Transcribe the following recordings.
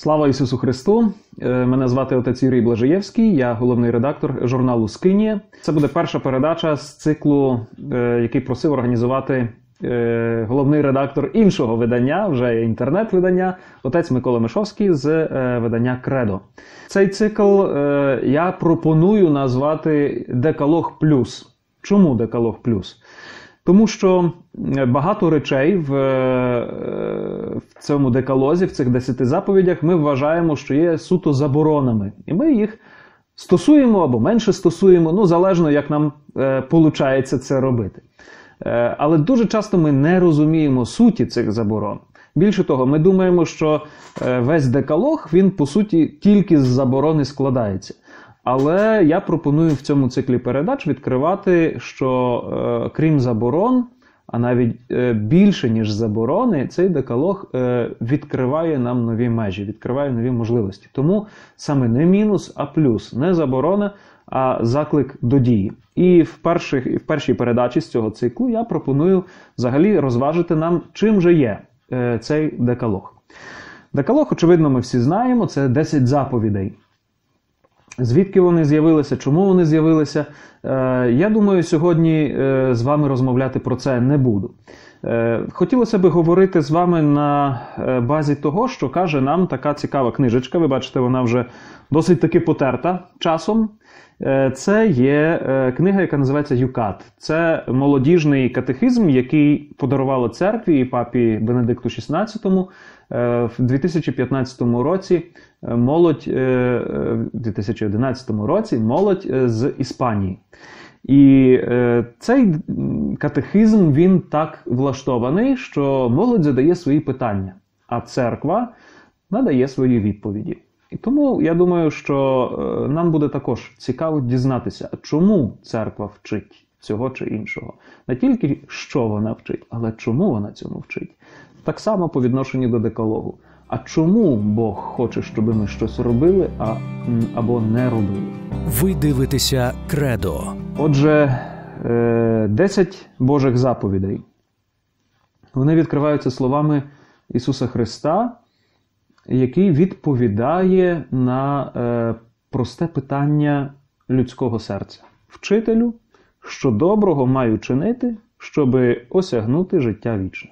Слава Ісусу Христу! Мене звати отець Юрій Блажаєвський, я головний редактор журналу «Скинія». Це буде перша передача з циклу, який просив організувати головний редактор іншого видання, вже інтернет-видання, отець Микола Мишовський з видання «Кредо». Цей цикл я пропоную назвати «Декалог плюс». Чому «Декалог плюс»? Тому що багато речей в цьому декалозі, в цих 10 заповідях ми вважаємо, що є суто заборонами. І ми їх стосуємо або менше стосуємо, залежно як нам виходить це робити. Але дуже часто ми не розуміємо суті цих заборон. Більше того, ми думаємо, що весь декалог, він по суті тільки з заборони складається. Але я пропоную в цьому циклі передач відкривати, що крім заборон, а навіть більше, ніж заборони, цей декалог відкриває нам нові межі, відкриває нові можливості. Тому саме не мінус, а плюс. Не заборона, а заклик до дії. І в першій передачі з цього циклу я пропоную взагалі розважити нам, чим же є цей декалог. Декалог, очевидно, ми всі знаємо, це 10 заповідей. Звідки вони з'явилися, чому вони з'явилися, я думаю, сьогодні з вами розмовляти про це не буду. Хотілося б говорити з вами на базі того, що каже нам така цікава книжечка. Ви бачите, вона вже досить таки потерта часом. Це є книга, яка називається «Юкат». Це молодіжний катехизм, який подарувало церкві і папі Бенедикту XVI в 2015 році молодь, в 2011 році молодь з Іспанії. І цей катехизм, він так влаштований, що молодь задає свої питання, а церква надає свої відповіді. І тому я думаю, що нам буде також цікаво дізнатися, чому церква вчить цього чи іншого. Не тільки, що вона вчить, але чому вона цьому вчить. Так само по відношенню до декалогу. А чому Бог хоче, щоб ми щось робили або не робили? Ви дивитеся «Кредо». Отже, 10 Божих заповідей. Вони відкриваються словами Ісуса Христа, який відповідає на просте питання людського серця. Вчителю, що доброго маю чинити, щоби осягнути життя вічне.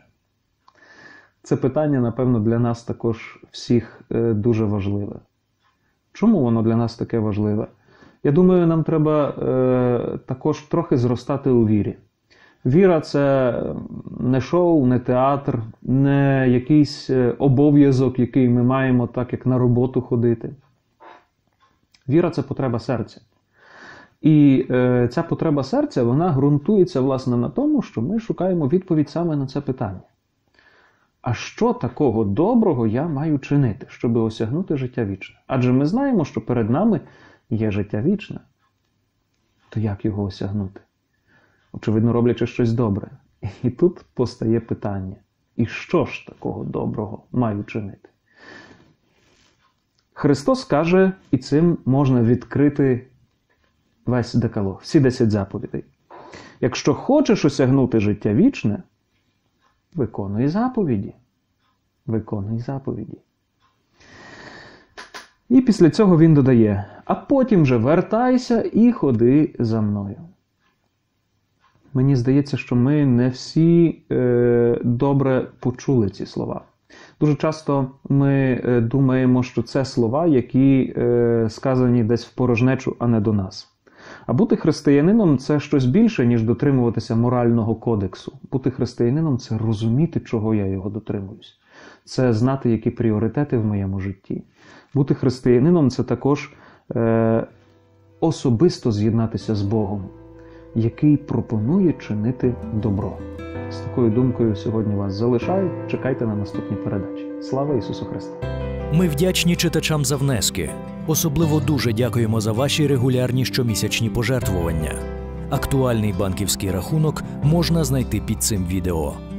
Це питання, напевно, для нас також всіх дуже важливе. Чому воно для нас таке важливе? Я думаю, нам треба також трохи зростати у вірі. Віра – це не шоу, не театр, не якийсь обов'язок, який ми маємо так, як на роботу ходити. Віра – це потреба серця. І ця потреба серця, вона ґрунтується, власне, на тому, що ми шукаємо відповідь саме на це питання. А що такого доброго я маю чинити, щоб осягнути життя вічне? Адже ми знаємо, що перед нами є життя вічне. То як його осягнути? Очевидно, роблячи щось добре. І тут постає питання. І що ж такого доброго маю чинити? Христос каже, і цим можна відкрити весь декалог, всі 10 заповідей. Якщо хочеш осягнути життя вічне, виконуй заповіді. Виконуй заповіді. І після цього він додає, а потім вже вертайся і ходи за мною. Мені здається, що ми не всі добре почули ці слова. Дуже часто ми думаємо, що це слова, які сказані десь в порожнечу, а не до нас. А бути християнином – це щось більше, ніж дотримуватися морального кодексу. Бути християнином – це розуміти, чого я його дотримуюсь. Це знати, які пріоритети в моєму житті. Бути християнином – це також особисто з'єднатися з Богом, який пропонує чинити добро. З такою думкою сьогодні вас залишаю. Чекайте на наступні передачі. Слава Ісусу Христу! Ми вдячні читачам за внески. Особливо дуже дякуємо за ваші регулярні щомісячні пожертвування. Актуальний банківський рахунок можна знайти під цим відео.